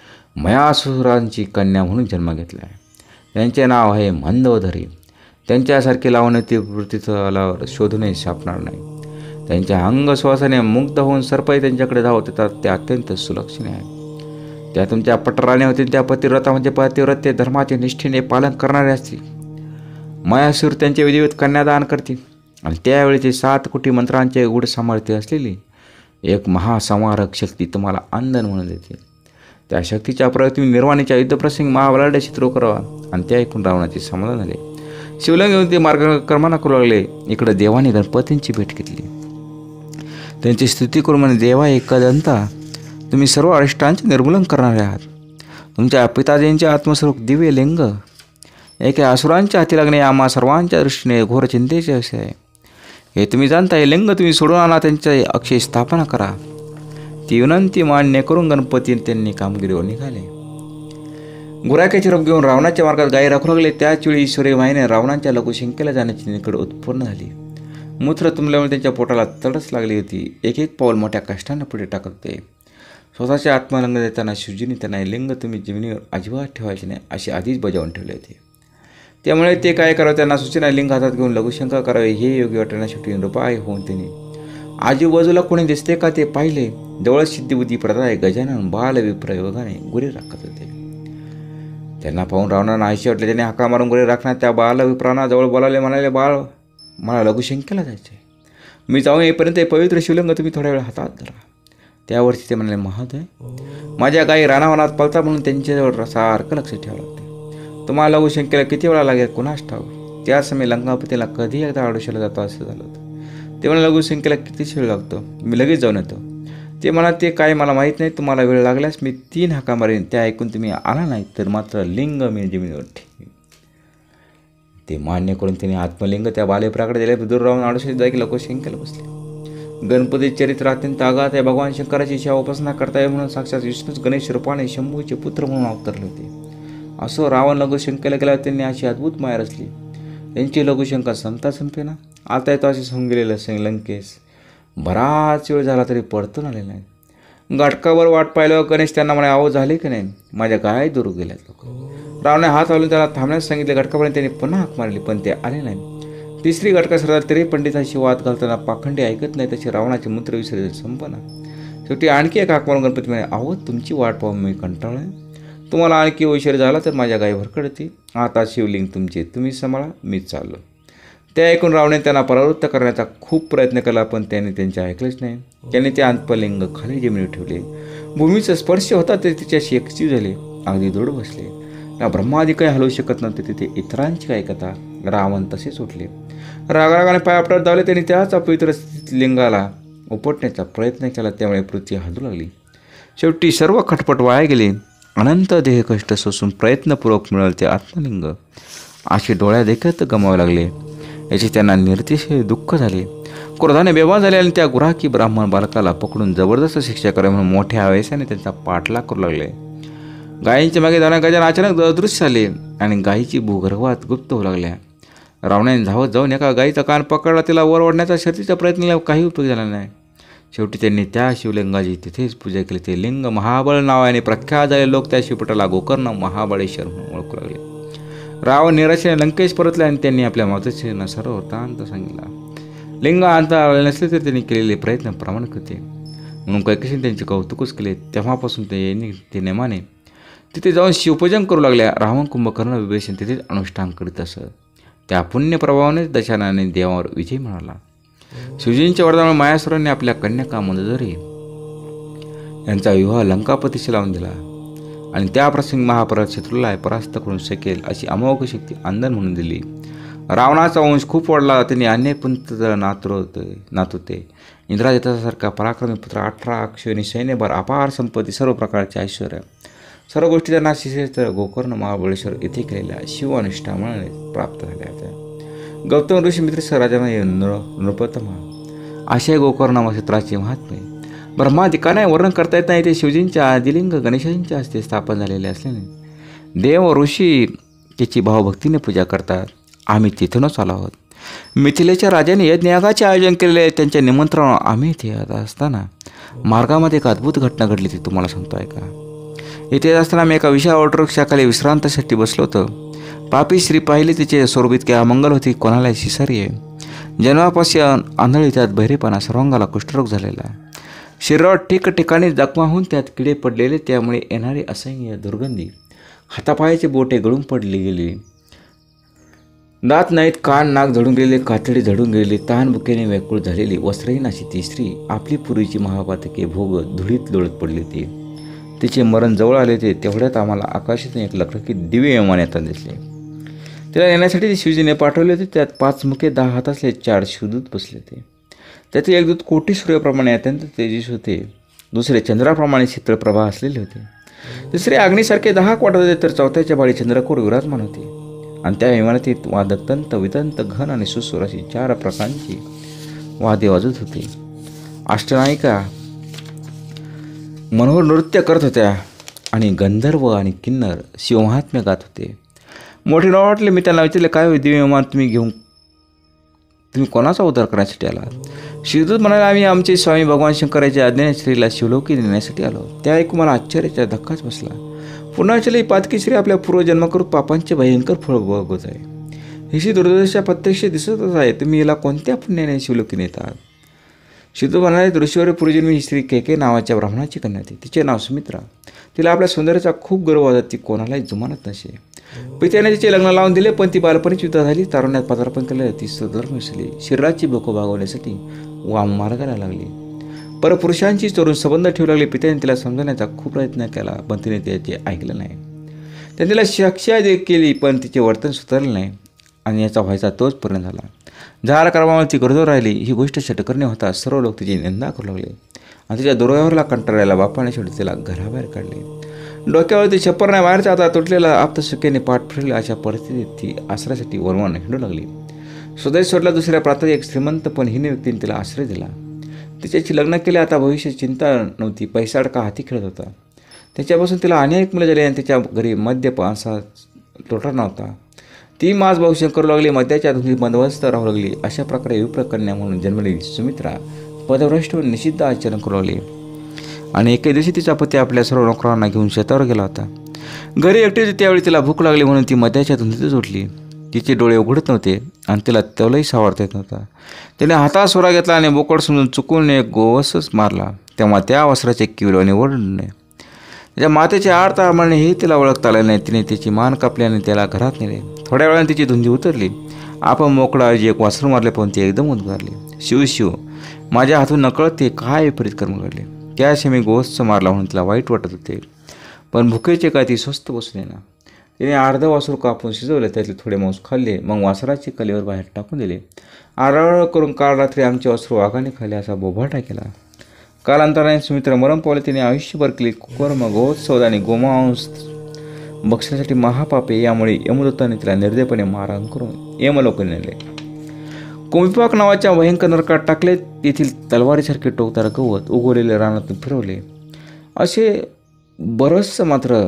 मयासुरांची कन्या म्हणून जन्म घेतला आहे. त्यांचे नाव आहे मंदोदरी. त्यांच्यासारखे लावण्याची वृत्तीचं शोधूनही सापणार नाही. त्यांच्या अंगश्वासाने मुग्ध होऊन सर्पही त्यांच्याकडे धावत येतात. ते अत्यंत सुलक्षणे आहेत. त्या तुमच्या पटराने होतील. त्या पतिव्रता म्हणजे पतिव्रते धर्माचे निष्ठेने पालन करणारे असतील. मयासूर त्यांचे विधिवत कन्यादान करतील आणि त्यावेळेचे 7 कोटी मंत्रांचे गूढ सामर्थ्य असलेली एक महासंहारक शक्ती तुम्हाला अंधन म्हणून देते. त्या शक्तीच्या प्रयोग तुम्ही निर्वाणीच्या युद्धप्रसंगी महाबलाढ्य चित्र करावा. आणि त्या ऐकून रावणाचे समाधान झाले. शिवलिंग घेऊन ते मार्गक्रमणा करू लागले. इकडे देवाने गणपतींची भेट घेतली. त्यांची स्तुती करून म्हणे, देवा एकदंता, तुम्ही सर्व अरिष्टांचे निर्मूलन करणारे आहात. तुमच्या पिताजींचे आत्मस्वरूप दिव्य लिंग एका असुरांच्या हाती लागणे आम्हा सर्वांच्या दृष्टीने घोर चिंतेचे असे आहे. हे तुम्ही जाणता. हे लिंग तुम्ही सोडून आणा, त्यांच्या अक्षय स्थापना करा. ती विनंती मान्य करून गणपती त्यांनी कामगिरीवर निघाले. गुराख्याचे रूप घेऊन रावणाच्या मार्गात गायी राखू लागले. त्याच वेळी ईश्वरी माईने रावणाच्या लघुशंकेला जाण्याची निकड उत्पन्न झाली. मूत्र तुंबल्यामुळे त्यांच्या पोटाला तडस लागली होती. एक पाऊल मोठ्या कष्टाने पुढे टाकत होते. स्वतःचे आत्मलिंग देताना शिवजींनी त्यांना लिंग तुम्ही जमिनीवर अजिबात ठेवायचे नाही असे आधीच बजावून ठेवले होते. त्यामुळे ते काय करावं, त्यांना सूचना लिंग हातात घेऊन लघुशंका करावे हे योग्य वाटण्यास शेवटी नृपाय होऊन त्यांनी आजूबाजूला कोणी दिसते का ते पाहिले. जवळ सिद्धिबुद्धी प्रदाय गजानन बालविप्रयोगाने गुरे राखत होते. त्यांना पाहून रावणाला नाहीसे वाटले. त्याने हाका मारून गुरे राखण्यात त्या बालविप्रांना जवळ बोलावले. म्हणाले, बाळ, मला लघुशंकेला जायचे, मी जाऊन येईपर्यंत हे पवित्र शिवलिंग तुम्ही थोड्या वेळ हातात धरा. त्यावरती ते म्हणाले, महोदय, माझ्या गायी रानावनात पळता म्हणून त्यांच्याजवळ सारखं लक्ष ठेवावं लागते. तुम्हाला लघुशंकेला किती वेळा लागेल कुणास ठाऊक. त्या समय लंकापतीला कधी एकदा आडोशाला जातो असं झालं होतं. ते म्हणा, लघुशंकेला किती वेळ लागतो, मी लगेच जाऊन येतो. ते म्हणा, ते काय मला माहीत नाही, तुम्हाला वेळ लागल्यास मी 3 हाका मारेन, त्या ऐकून तुम्ही आला नाही तर मात्र लिंग मी जमिनीवर ठेवीन. ते मान्य करून त्यांनी आत्मलिंग त्या बालेप्राकडे दिले. दूर राहून आडोशाची जागी लघुशंकेला बसले. गणपती चरित्र अत्यंत आघात आहे. भगवान शंकराची सेवा उपासना करता येईल म्हणून साक्षात विष्णूच गणेश रूपाने शंभूचे पुत्र म्हणून अवतरले होते. असं रावण लघुशंकेला गेला. त्यांनी अशी अद्भुत माया रचली. त्यांची लघुशंका संपता संपेना. आता येतो असे होऊन गेलेलं लंकेस बराच वेळ झाला तरी परतून आले नाही. गाठकावर वाट पाहिल्यावर गणेश त्यांना म्हणे, अहो झाले की नाही, माझ्या गाय दूर गेल्यात लोक. रावणे हात हलवून त्याला थांबण्यास सांगितले. गाठकापर्यंत त्यांनी पुन्हा हाक मारली पण ते आले नाही. 3री गाठका सरदार तरी पंडितांशी वाद घालताना पाखंडी ऐकत नाही. तसे रावणाचे मूत्र विसर्जन संपना. शेवटी आणखी एक हाक मारून गणपती म्हणे, अहो तुमची वाट पाहून मी कंटाळलोय. तुम्हाला आणखी उशीर झाला तर माझ्या गाई भरकडते. आता शिवलिंग तुमचे तुम्ही सांभाळा, मीच चाललो. ते ऐकून रावणे त्यांना परावृत्त करण्याचा खूप प्रयत्न केला पण त्यांनी त्यांचे ऐकलेच नाही. त्यांनी ते आत्मलिंग खाली जमिनीवर ठेवले. भूमीचा स्पर्श होता ते तिच्याशी एकजीव झाले, अगदी दृढ बसले. या ब्रह्मादी काही हलवू शकत नव्हते. तिथे इतरांची काय कथा. रावण तसेच उठले. रागारागाने पाय आपटत धावले. त्यांनी त्याच अपवित्र लिंगाला उपटण्याचा प्रयत्न केला. त्यामुळे पृथ्वी हलू लागली. शेवटी सर्व खटपट वाया गेले. अनंत देह कष्ट सोसून प्रयत्नपूर्वक मिळाले ते आत्मलिंग असे डोळ्या देखत गमावे लागले. याचे त्यांना निरतिशय दुःख झाले. क्रोधाने बेभान झाले आणि त्या गुराखी ब्राह्मण बालकाला पकडून जबरदस्त शिक्षा करावी म्हणून मोठ्या आवेशाने त्यांचा पाठलाग करू लागले. गायींच्या मागे जाण्या गजानन अचानक अदृश्य झाले आणि गायीची भूगर्भात गुप्त होऊ लागल्या. रावणाने धावत जाऊन एका गायीचा कान पकडला. तिला वर ओढण्याचा शर्तीचा प्रयत्न केला, काही उपयोग झाला नाही. शेवटी त्यांनी त्या शिवलिंगाची तिथेच पूजा केली. ते लिंग महाबळ नावाने प्रख्यात झाले. लोक त्या शिवपटाला गोकर्ण महाबळेश्वर म्हणून ओळखू लागले. रावण निराशेने लंकेश परतले आणि त्यांनी आपल्या मातोश्रींना सर्व वृत्तांत सांगितला. लिंग आणता आले नसले तर त्यांनी केलेले प्रयत्न प्रामाणिक होते म्हणून कैकेशीने त्यांचे कौतुकच केले. तेव्हापासून ते नेमाने तिथे जाऊन शिवपूजन करू लागल्या. रावण कुंभकर्ण विभीषण तिथेच अनुष्ठान करीत असत. त्या पुण्यप्रभावानेच दशाननाने देवावर विजय मिळाला. शिवजींच्या वरदानामुळे मायासुरांनी आपल्या कन्या मंदोदरी यांचा विवाह लंकापतीशी लावून दिला आणि त्या प्रसंगी महापरात शत्रूला परास्त करून शकेल अशी अमोघ शक्ती अंधन म्हणून दिली. रावणाचा वंश खूप वाढला. त्यांनी अनेक पंत नातुते इंद्राजितासारखा पराक्रमी पुत्र, 18 अक्षोनी सैन्यभर, अपार संपत्ती, सर्व प्रकारचे ऐश्वर्य, सर्व गोष्टी त्यांना शिशेस्त्र गोकर्ण महाबळेश्वर येथे केलेल्या शिवानुष्ठामुळे प्राप्त झाल्या होत्या. गौतम ऋषी मित्र राजाने नृपतमा अशा गोकर्ण नक्षत्राचे महात्म्य ब्रह्मादिकाने वर्णन करता येत नाही. ते शिवजींच्या आदिलिंग गणेशांच्या हस्ते स्थापन झालेले असल्याने देव ऋषी त्याची भावभक्तीने पूजा करतात. आम्ही तिथूनच आलो आहोत. मिथिलेच्या राजाने यज्ञयागाचे आयोजन केलेले आहे. त्यांच्या निमंत्रणावर आम्ही इथे येत असताना मार्गामध्ये एक अद्भुत घटना घडली ती तुम्हाला सांगतो आहे का. इथे असताना मी एका विशाल वटवृक्षाखाली विश्रांतीसाठी बसलो होतो. पापी स्त्री पाहिली. तिचे स्वरूप इतके अमंगल होते, कोणाला शिसारी आहे. जन्मापासून आंधळी, त्यात बहिरेपणा, सर्वांगाला कुष्ठरोग झालेला, शरीरावर ठिकठिकाणी जखमा होऊन त्यात किडे पडलेले, त्यामुळे येणारी असह्य दुर्गंधी, हातापायाचे बोटे गळून पडली गेली, दात नाहीत, कान नाक झडून गेलेले, कातडी झडून गेलेली, तहान भुकेने व्याकुळ झालेली, वस्त्रहीन अशी ती स्त्री आपली पूर्वीची महापातके भोग धुळीत लोळत पडली होती. तिचे मरण जवळ आले होते. तेवढ्यात आम्हाला आकाशातून एक लखलखीत दिव्य विमान येताना दिसले. तिला येण्यासाठी ते शिवजीने पाठवले होते. त्यात 5 मुखे 10 हात असले 4 शिवदूत बसले होते. त्यातील एक दूत कोटी सूर्याप्रमाणे अत्यंत तेजस्वी होते. दुसरे चंद्राप्रमाणे शीतळ प्रभा असलेले होते. तिसरे अग्नीसारखे 10 वाटत होते. तर चौथ्याच्या बाळी चंद्रकोर विराजमान होते. आणि त्या विमानातील वादक विदंत घन आणि सुस्वर अशी 4 प्रकारची वाद्ये वाजत होती. अष्टनायिका मनोहर नृत्य करत होत्या आणि गंधर्व आणि किन्नर शिवमहात्म्य गात होते. मोठे न वाटले. मी त्यांना विचारले, काय दिव्य विमान तुम्ही कोणाचा उद्धार करण्यासाठी आला. शिवदूत म्हणाले, आम्ही आमचे स्वामी भगवान शंकराच्या आज्ञेने स्त्रीला शिवलोकी नेण्यासाठी आलो. त्या ऐकून मला आश्चर्याचा धक्काच बसला. पुन्हा पातकीश्री आपल्या पूर्वजन्माकृत पापांचे भयंकर फळ भोगवत आहे. हिची दुर्दशा प्रत्यक्ष दिसतच आहे. तुम्ही हिला कोणत्या पुण्याने शिवलोकी नेतात? शुद्ध म्हणाले, ऋषीवर पूर्वजन्मी ही स्त्री केके नावाच्या ब्राह्मणाची कन्या होती. तिचे नाव सुमित्रा. तिला आपल्या सौंदर्याचा खूप गर्व होता. ती कोणालाही जुमानत नसे. पित्याने तिचे लग्न लावून दिले, पण ती बालपणीच युद्ध झाली. तारुण्यात पदार्पण केलं. ती सुधर्म असली. शरीराची भूक भागवण्यासाठी मार्गाला लागली. परपुरुषांची चोरून संबंध ठेवू लागले. पित्याने तिला समजवण्याचा खूप प्रयत्न केला, पण तिने त्याचे ऐकलं नाही. त्याने तिला शिक्षा केली, पण तिचे वर्तन सुधारले नाही आणि याचा व्हायचा तोच परिणाम झाला. झाला कर्मामुळे ती गरजवर राहिली. ही गोष्ट षटकर्णी होता. सर्व लोक तिची निंदा करू लागले आणि तिच्या दुर्व्यवहाराला कंटाळायला बापाने शेवटी तिला घराबाहेर काढले. डोक्यावरती छप्पर नाही, बाहेरचा आता तुटलेला आप्तशक्याने पाठ फिरले. अशा परिस्थितीत ती आश्रयासाठी वरवण हिंडू लागली. स्वदेश सोडला. दुसऱ्या प्रांतात एक श्रीमंत पण हिने व्यक्तीने तिला आश्रय दिला. तिच्याशी लग्न केले. आता भविष्याची चिंता नव्हती. पैसा अडका हाती खेळत होता. त्याच्यापासून तिला अनेक मुलं झाली आणि तिच्या घरी मद्यपानाचा तोटा नव्हता. ती मास भविष्य करू लागली. मद्याच्या धुंदीत बंदोबस्त राहू लागली. अशा प्रकारे विप्रकन्या म्हणून जन्मलेली सुमित्रा पदभ्रष्ट निषिद्ध आचरण करू लागली. आणि एके दिवशी तिचा पती आपल्या सर्व नोकरांना घेऊन शेतावर गेला होता. घरी एकटी होती. त्यावेळी तिला भूक लागली म्हणून ती मद्याच्या धुंदीतच उठली. तिचे डोळे उघडत नव्हते आणि तिला तेवढंही सावरता येत नव्हता. तिने हातात सोरा घेतला आणि बोकड समजून चुकून एक गोवसच मारला. तेव्हा त्या वस्त्राचे किवल्याने ओढणे. त्याच्या मातेचे आरता म्हणणे हे तिला ओळखता आले नाही. तिने तिची मान कापली आणि त्याला घरात नेले. थोड्या वेळाने तिची धुंदी उतरली. आपण मोकळा जी एक वासरू मारले, पण ती एकदम उद्गारली, शिव शिव. माझ्या हातून नकळत ते काय विपरीत कर्म घडले. त्याशी मी गोवत्स मारला म्हणून तिला वाईट वाटत होते, पण भुकेचे काय ती स्वस्त बसू नये ना. तिने अर्ध वासरू कापून शिजवले. त्यातले थोडे मांस खाल्ले. मग वासराची कलेवर बाहेर टाकून दिले. आरळ करून काल रात्री आमचे वासरू वाघाने खाल्ले असा बोभाटा केला. कालांतराने सुमित्रा मरण पावले. तिने आयुष्यभर केली कुकर्म, गोवत्सवध आणि गोमांस बक्षण्यासाठी महापापे. यामुळे यमदत्ताने तिला निर्दयपणे मारहाण करून यमलोक नेले. कोमिपाक नावाच्या भयंकर नरकात टाकले. तेथील तलवारीसारखे टोकदार गवत उगवलेले रानातून फिरवले. असे बरंचसं मात्र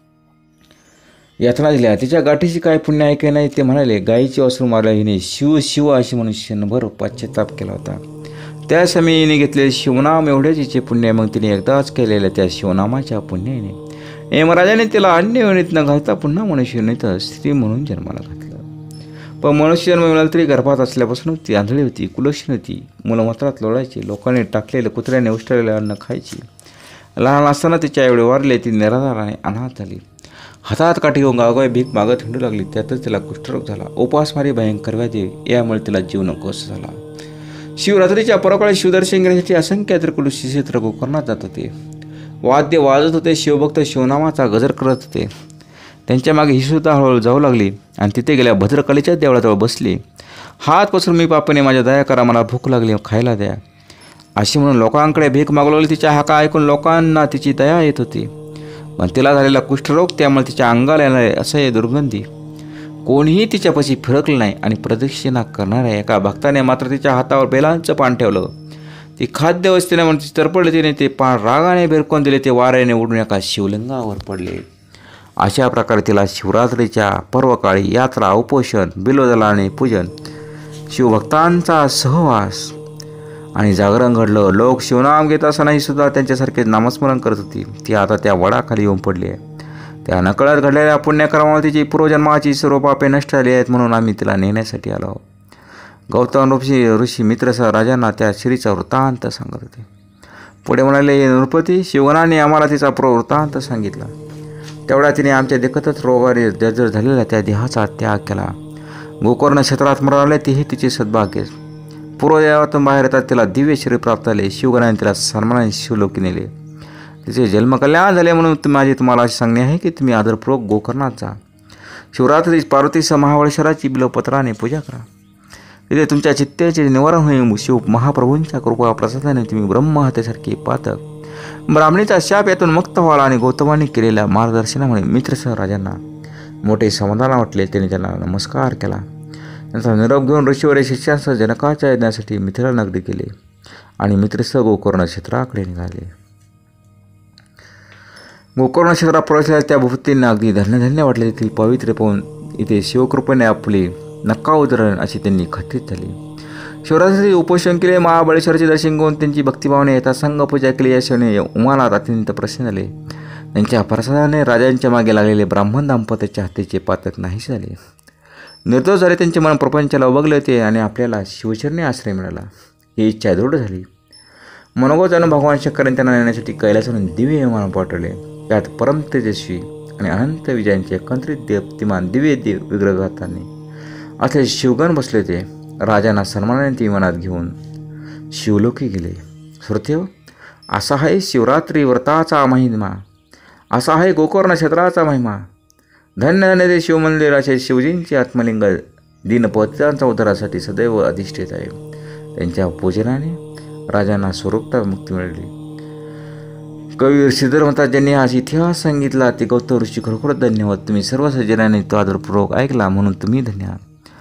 यातना दिल्या. तिच्या गाठीशी काय पुण्य आहे की नाही ते म्हणाले. गायीची वासरू मारल्या हिने शिव शिव अशी म्हणून क्षणभर पश्चाताप केला होता. त्या समयीने घेतलेले शिवनाम एवढेच हिचे पुण्य. मग तिने एकदाच केलेल्या त्या शिवनामाच्या पुण्याने यमराजाने तिला अन्य योनीत न घालता पुन्हा मनुष्य योनीत स्त्री म्हणून जन्माला घातलं. पण मनुष्य जन्म मिळाला तरी गर्भात असल्यापासून ती आंधळी होती, कुलक्षणी होती. मुलमत्रात लोळायची. लोकांनी टाकलेले कुत्र्याने उष्टलेले अन्न खायची. लहान असताना तिच्या एवढे वारले. ती निराधार आणि अनाथ झाली. हातात काठी घेऊन गावगावी भीक मागत हिंडू लागली. त्यातच तिला कुष्ठरोग झाला. उपासमारी भयंकर व्याधी. यामुळे तिला जीव नकोस झाला. शिवरात्रीच्या परकाळी शिवदर्शन घेण्यासाठी असंख्य त्रिकुल श्रीक्षेत्र गोकर्णात जात होते. वाद्य वाजत होते. शिवभक्त शिवनामाचा गजर करत होते. त्यांच्या मागे ही सुद्धा हळूहळू जाऊ लागली आणि तिथे गेल्या भद्रकालीच्या देवळाजवळ बसली. हात पसरून मी पापाने माझ्या दया करा, मला भूक लागली, खायला द्या अशी म्हणून लोकांकडे भीक मागू लागली. तिच्या हाका ऐकून लोकांना तिची दया येत होती. पण तिला झालेला कुष्ठरोग, त्यामुळे तिच्या अंगाला येणारे असह्य दुर्गंधी. कोणीही तिच्यापाशी फिरकलं नाही आणि प्रदक्षिणा करणाऱ्या एका भक्ताने मात्र तिच्या हातावर बेलांचं पान ठेवलं. ती खाद्य वस्तीने म्हणून तरपडले. तिने ते पान रागाने भिरकून दिले. ते वाऱ्याने उडून एका शिवलिंगावर पडले. अशा प्रकारे तिला शिवरात्रीच्या पर्वकाळी यात्रा, उपोषण, बिल्वदला आणि पूजन, शिवभक्तांचा सहवास आणि जागरण घडलं. लोक शिवनाम घेत असतानाही सुद्धा त्यांच्यासारखे नामस्मरण करत होती. ती आता त्या वडाखाली येऊन पडली आहे. त्या नकळत घडलेल्या पुण्यकर्मामुळे तिची पूर्वजन्माची सर्व पापे नष्ट झाली आहेत, म्हणून आम्ही तिला नेण्यासाठी आलो. गौतम ऋषी मित्रसह राजांना त्या श्रीचा वृत्तांत सांगत होते. पुढे म्हणाले, नृपती, शिवगणाने आम्हाला तिचा वृत्तांत सांगितला. तेवढ्या तिने आमच्या देखतच रोगाने जर्जर झालेल्या त्या देहाचा त्याग केला. गोकर्ण क्षेत्रात मराले तेही तिचे सद्भाग्य. पूर्वदेवातून बाहेर येतात तिला दिव्य शरीर प्राप्त झाले. शिवगणाने तिला सन्मानाने शिवलोकी नेले. तिचे जन्मकल्याण झाले. म्हणून माझी तुम्हाला अशी सांगणे आहे की तुम्ही आदरपूर्वक गोकर्णात जा. शिवरात्री पार्वतीसह महाबळेश्वराची बिल्वपत्राने पूजा करा. तिथे तुमच्या चित्तेचे निवारण होईल. शिव महाप्रभूंच्या कृपा प्रसादाने तुम्ही ब्रह्महत्येसारखे पातक ब्राह्मणीचा शाप यातून मुक्त व्हाल. आणि गौतमाने केलेल्या मार्गदर्शनामुळे मित्रसह राजांना मोठे समाधान वाटले. त्यांनी त्यांना नमस्कार केला. त्यांचा निरोप घेऊन ऋषीवर शिष्यांसह जनकाच्या यज्ञासाठी मिथिला नगरी गेले आणि मित्रसह गोकर्ण क्षेत्राकडे निघाले. गोकर्ण क्षेत्रात प्रवेशल्या त्या भूपतींना अगदी धन्यधन्य वाटले. तेथील पवित्र पाहून इथे शिवकृपेने आपले नक्का उतरण अशी त्यांनी खचित झाली. शिवरात्रीचे उपोषण केले. महाबळेश्वराचे दर्शन घेऊन त्यांची भक्तिभावाने यथासंग पूजा केली. या शिवने उमानाथ अत्यंत प्रसन्न झाले. त्यांच्या प्रसादाने राजांच्या मागे लागलेले ब्राह्मण दाम्पत्याच्या हत्येचे पातक नाहीसे झाले. निर्दोष झाले. त्यांचे मन प्रपंचाला उबगले होते आणि आपल्याला शिवचरणी आश्रय मिळाला ही इच्छा दृढ झाली. मनोगत जाणून भगवान शंकरांनी त्यांना नेण्यासाठी कैलासावरून दिव्य विमान पाठवले. त्यात परम तेजस्वी आणि अनंत विजयांचे एकत्रित देप्तिमान दिव्य विग्रहाने असे शिवगण बसले होते. राजांना सन्मानाने ते विमानात घेऊन शिवलोकी गेले. श्रोतेहो, असा आहे शिवरात्री व्रताचा महिमा, असा आहे गोकर्ण क्षेत्राचा महिमा. धन्य धन्य ते शिवमंदिराचे शिवजींचे आत्मलिंग दीनपतितांच्या उद्धारासाठी सदैव अधिष्ठित आहे. त्यांच्या पूजनाने राजांना स्वरूपता मुक्ती मिळाली. कवी श्रीधर म्हणतात, ज्यांनी आज इतिहास सांगितला ते गौतम ऋषी खरोखरच धन्यवाद. तुम्ही सर्व सज्जनांनी तो आदरपूर्वक ऐकला म्हणून तुम्ही धन्यवाद.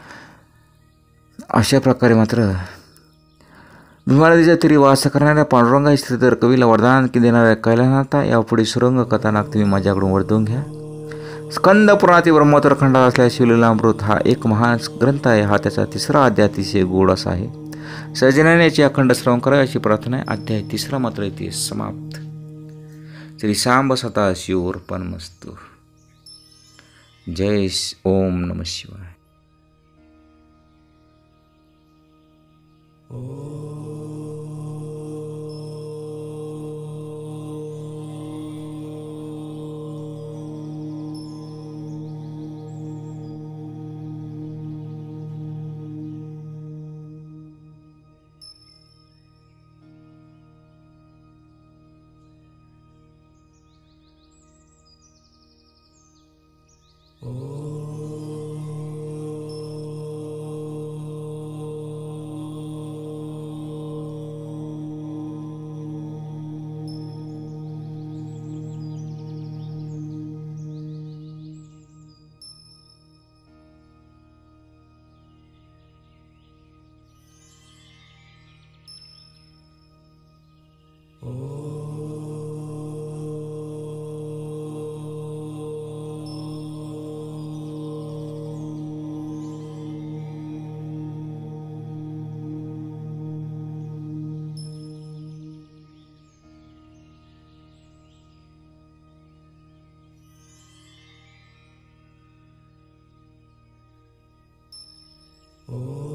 अशा प्रकारे मात्र भीमा नदीच्या तीरी वास करणाऱ्या पांडुरंगा श्रीधर कवीला वरदान देणाऱ्या कैलासनाथा यापुढे सुरंग कथानक तुम्ही माझ्याकडून वर्तवून घ्या. स्कंद पुराणातील ब्रह्मोत्तर खंडात असलेला शिवलीलामृत हा एक महान ग्रंथ आहे. हा त्याचा 3रा अध्याय अतिशय गोड असा आहे. सज्जनाने याची अखंड श्रवण करावे अशी प्रार्थना आहे. अध्याय 3 मात्र इथे समाप्त. श्री सांब सदा शिवोर्पणमस्तु. जय ओम नमः शिवाय. Oh.